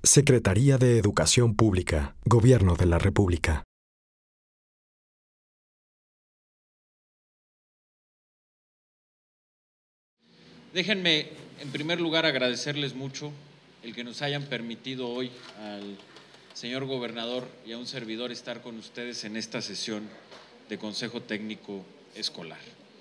Secretaría de Educación Pública, Gobierno de la República. Déjenme, en primer lugar, agradecerles mucho el que nos hayan permitido hoy al señor gobernador y a un servidor estar con ustedes en esta sesión de Consejo Técnico Escolar.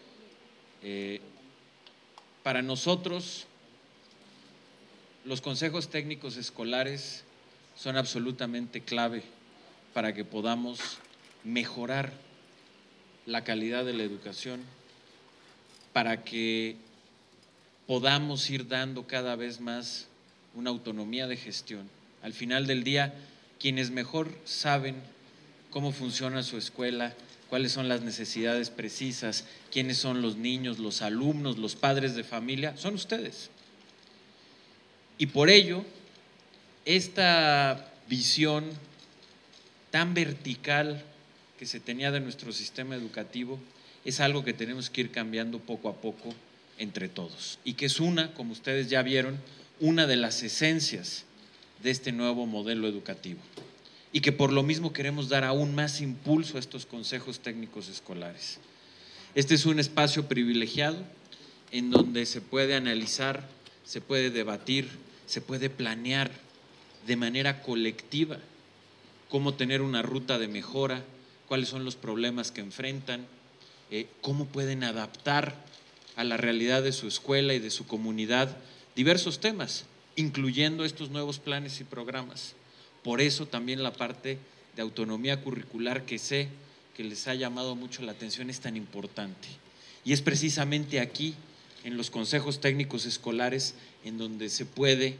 Para nosotros, los consejos técnicos escolares son absolutamente clave para que podamos mejorar la calidad de la educación, para que podamos ir dando cada vez más una autonomía de gestión. Al final del día, quienes mejor saben cómo funciona su escuela, cuáles son las necesidades precisas, quiénes son los niños, los alumnos, los padres de familia, son ustedes. Y por ello, esta visión tan vertical que se tenía de nuestro sistema educativo es algo que tenemos que ir cambiando poco a poco entre todos, y que es como ustedes ya vieron, una de las esencias de este nuevo modelo educativo, y que por lo mismo queremos dar aún más impulso a estos consejos técnicos escolares. Este es un espacio privilegiado en donde se puede analizar, se puede debatir, se puede planear de manera colectiva cómo tener una ruta de mejora, cuáles son los problemas que enfrentan, cómo pueden adaptar a la realidad de su escuela y de su comunidad diversos temas, incluyendo estos nuevos planes y programas. Por eso también la parte de autonomía curricular, que sé que les ha llamado mucho la atención, es tan importante. Y es precisamente aquí, en los consejos técnicos escolares, en donde se puede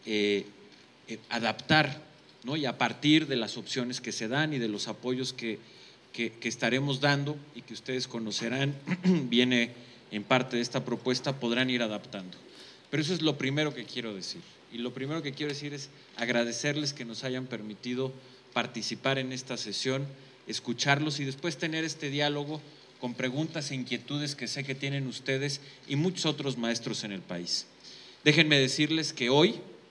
adaptar, ¿no? Y a partir de las opciones que se dan y de los apoyos que estaremos dando y que ustedes conocerán, viene en parte de esta propuesta, podrán ir adaptando. Pero eso es lo primero que quiero decir. Y lo primero que quiero decir es agradecerles que nos hayan permitido participar en esta sesión, escucharlos y después tener este diálogo con preguntas e inquietudes que sé que tienen ustedes y muchos otros maestros en el país. Déjenme decirles que hoy,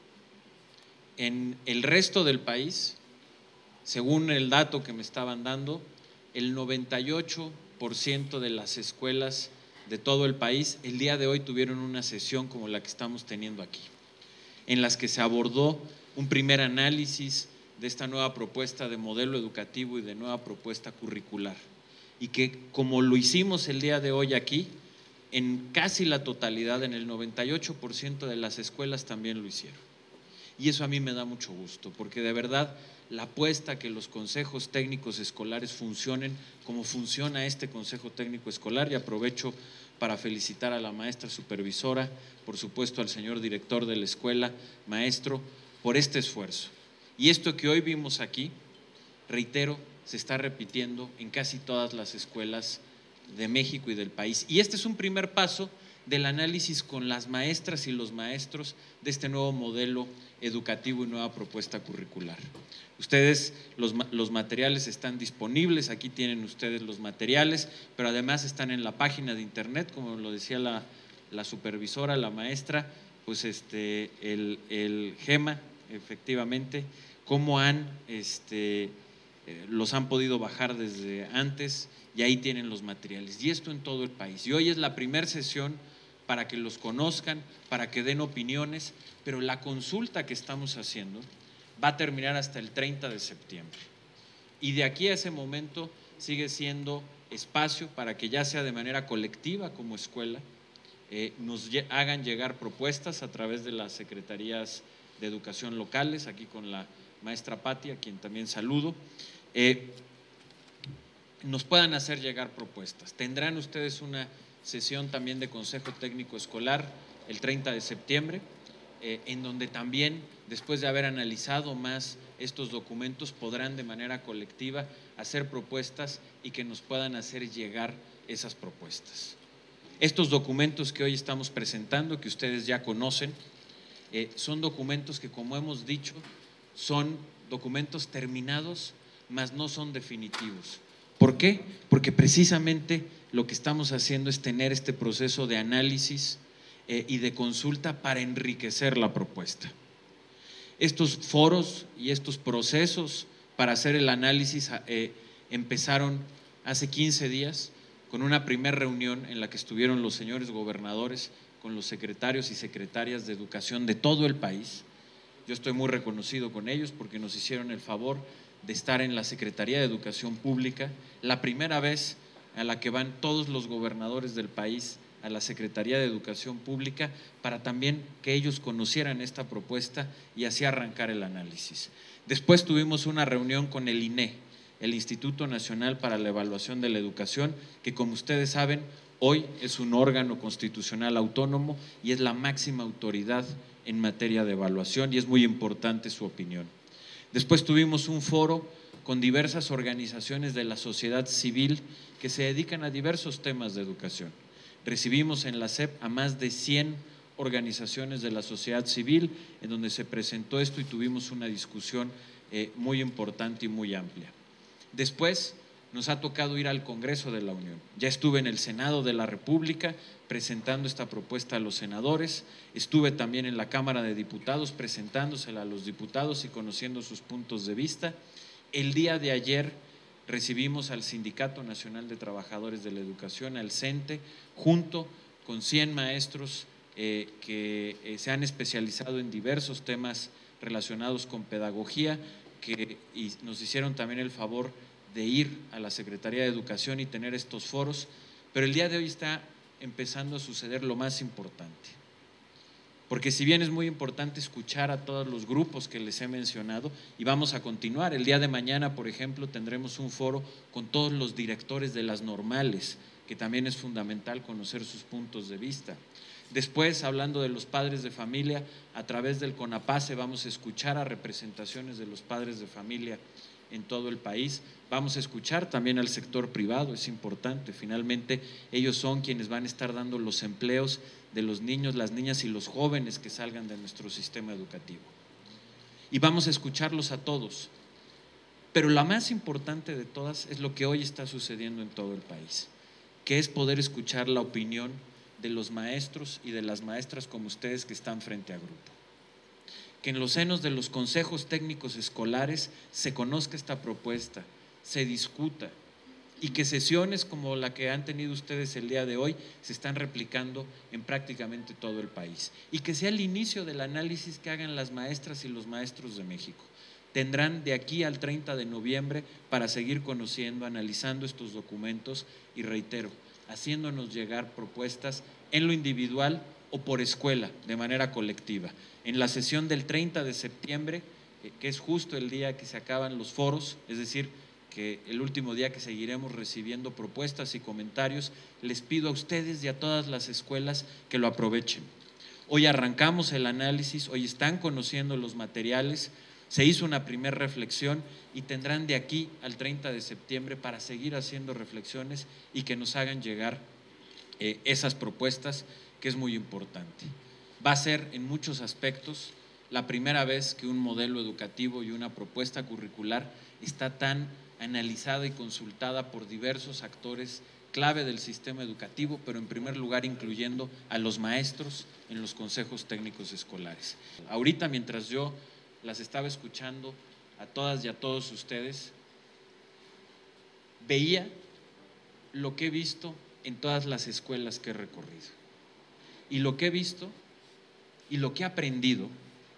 en el resto del país, según el dato que me estaban dando, el 98% de las escuelas de todo el país el día de hoy tuvieron una sesión como la que estamos teniendo aquí, en las que se abordó un primer análisis de esta nueva propuesta de modelo educativo y de nueva propuesta curricular, y que como lo hicimos el día de hoy aquí, en casi la totalidad, en el 98% de las escuelas también lo hicieron. Y eso a mí me da mucho gusto, porque de verdad la apuesta a que los consejos técnicos escolares funcionen como funciona este consejo técnico escolar, y aprovecho para felicitar a la maestra supervisora, por supuesto al señor director de la escuela, maestro, por este esfuerzo. Y esto que hoy vimos aquí, reitero, se está repitiendo en casi todas las escuelas de México y del país. Y este es un primer paso del análisis con las maestras y los maestros de este nuevo modelo educativo y nueva propuesta curricular. Ustedes, los materiales están disponibles, aquí tienen ustedes los materiales, pero además están en la página de internet, como lo decía la supervisora, la maestra, pues el GEMA, efectivamente, cómo los han podido bajar desde antes, y ahí tienen los materiales, y esto en todo el país. Y hoy es la primera sesión para que los conozcan, para que den opiniones, pero la consulta que estamos haciendo va a terminar hasta el 30 de septiembre. Y de aquí a ese momento sigue siendo espacio para que ya sea de manera colectiva como escuela, nos hagan llegar propuestas a través de las secretarías de educación locales, aquí con la maestra Patti, a quien también saludo, nos puedan hacer llegar propuestas. Tendrán ustedes una sesión también de Consejo Técnico Escolar el 30 de septiembre, en donde también, después de haber analizado más estos documentos, podrán de manera colectiva hacer propuestas y que nos puedan hacer llegar esas propuestas. Estos documentos que hoy estamos presentando, que ustedes ya conocen, son documentos que, como hemos dicho, son documentos terminados, mas no son definitivos. ¿Por qué? Porque precisamente lo que estamos haciendo es tener este proceso de análisis y de consulta para enriquecer la propuesta. Estos foros y estos procesos para hacer el análisis empezaron hace 15 días con una primera reunión en la que estuvieron los señores gobernadores con los secretarios y secretarias de educación de todo el país. Yo estoy muy reconocido con ellos porque nos hicieron el favor de estar en la Secretaría de Educación Pública, la primera vez a la que van todos los gobernadores del país a la Secretaría de Educación Pública para también que ellos conocieran esta propuesta y así arrancar el análisis. Después tuvimos una reunión con el INE, el Instituto Nacional para la Evaluación de la Educación, que como ustedes saben, hoy es un órgano constitucional autónomo y es la máxima autoridad en materia de evaluación y es muy importante su opinión. Después tuvimos un foro con diversas organizaciones de la sociedad civil que se dedican a diversos temas de educación. Recibimos en la SEP a más de 100 organizaciones de la sociedad civil en donde se presentó esto y tuvimos una discusión muy importante y muy amplia. Después nos ha tocado ir al Congreso de la Unión. Ya estuve en el Senado de la República presentando esta propuesta a los senadores, estuve también en la Cámara de Diputados presentándosela a los diputados y conociendo sus puntos de vista. El día de ayer recibimos al Sindicato Nacional de Trabajadores de la Educación, al CENTE, junto con 100 maestros que se han especializado en diversos temas relacionados con pedagogía, y nos hicieron también el favor de ir a la Secretaría de Educación y tener estos foros, pero el día de hoy está empezando a suceder lo más importante, porque si bien es muy importante escuchar a todos los grupos que les he mencionado, y vamos a continuar, el día de mañana, por ejemplo, tendremos un foro con todos los directores de las normales, que también es fundamental conocer sus puntos de vista. Después, hablando de los padres de familia, a través del CONAPACE vamos a escuchar a representaciones de los padres de familia en todo el país, vamos a escuchar también al sector privado, es importante, finalmente ellos son quienes van a estar dando los empleos de los niños, las niñas y los jóvenes que salgan de nuestro sistema educativo. Y vamos a escucharlos a todos, pero la más importante de todas es lo que hoy está sucediendo en todo el país, que es poder escuchar la opinión de los maestros y de las maestras como ustedes que están frente a grupo. Que en los senos de los consejos técnicos escolares se conozca esta propuesta, se discuta y que sesiones como la que han tenido ustedes el día de hoy se están replicando en prácticamente todo el país y que sea el inicio del análisis que hagan las maestras y los maestros de México. Tendrán de aquí al 30 de noviembre para seguir conociendo, analizando estos documentos y reitero, haciéndonos llegar propuestas en lo individual o por escuela, de manera colectiva. En la sesión del 30 de septiembre, que es justo el día que se acaban los foros, es decir, que el último día que seguiremos recibiendo propuestas y comentarios, les pido a ustedes y a todas las escuelas que lo aprovechen. Hoy arrancamos el análisis, hoy están conociendo los materiales, se hizo una primera reflexión y tendrán de aquí al 30 de septiembre para seguir haciendo reflexiones y que nos hagan llegar esas propuestas, que es muy importante. Va a ser en muchos aspectos la primera vez que un modelo educativo y una propuesta curricular está tan analizada y consultada por diversos actores clave del sistema educativo, pero en primer lugar incluyendo a los maestros en los consejos técnicos escolares. Ahorita, mientras yo las estaba escuchando a todas y a todos ustedes, veía lo que he visto en todas las escuelas que he recorrido. Y lo que he visto y lo que he aprendido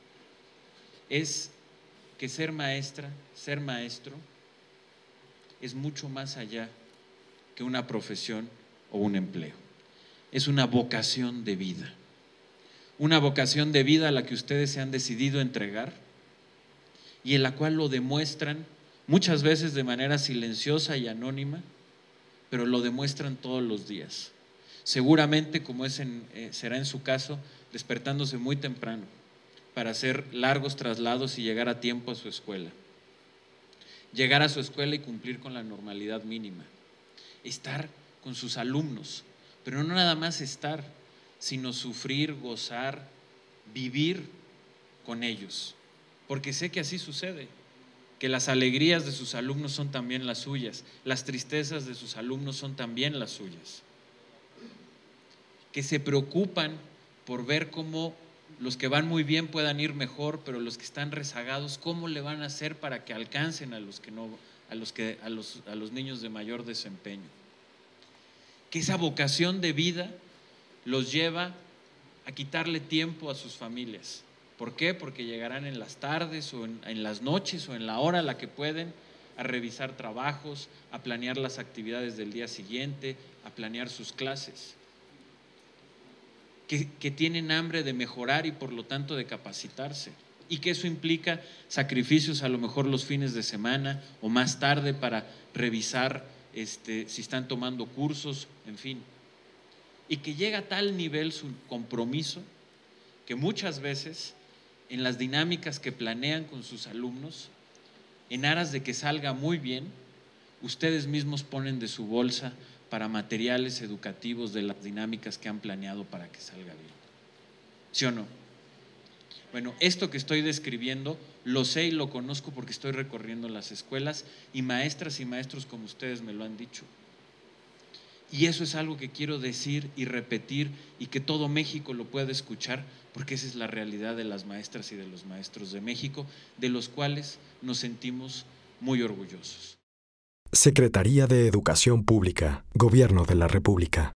es que ser maestra, ser maestro, es mucho más allá que una profesión o un empleo. Es una vocación de vida. Una vocación de vida a la que ustedes se han decidido entregar y en la cual lo demuestran muchas veces de manera silenciosa y anónima, pero lo demuestran todos los días. Seguramente, como será en su caso, despertándose muy temprano para hacer largos traslados y llegar a tiempo a su escuela. Llegar a su escuela y cumplir con la normalidad mínima. Estar con sus alumnos, pero no nada más estar, sino sufrir, gozar, vivir con ellos. Porque sé que así sucede, que las alegrías de sus alumnos son también las suyas, las tristezas de sus alumnos son también las suyas. Que se preocupan por ver cómo los que van muy bien puedan ir mejor, pero los que están rezagados, ¿cómo le van a hacer para que alcancen a los niños de mayor desempeño? Que esa vocación de vida los lleva a quitarle tiempo a sus familias. ¿Por qué? Porque llegarán en las tardes o en las noches o en la hora a la que pueden a revisar trabajos, a planear las actividades del día siguiente, a planear sus clases. Que tienen hambre de mejorar y por lo tanto de capacitarse, y que eso implica sacrificios a lo mejor los fines de semana o más tarde para revisar si están tomando cursos, en fin, y que llega a tal nivel su compromiso que muchas veces en las dinámicas que planean con sus alumnos, en aras de que salga muy bien, ustedes mismos ponen de su bolsa para materiales educativos de las dinámicas que han planeado para que salga bien. ¿Sí o no? Bueno, esto que estoy describiendo lo sé y lo conozco porque estoy recorriendo las escuelas y maestras y maestros como ustedes me lo han dicho. Y eso es algo que quiero decir y repetir y que todo México lo pueda escuchar, porque esa es la realidad de las maestras y de los maestros de México, de los cuales nos sentimos muy orgullosos. Secretaría de Educación Pública, Gobierno de la República.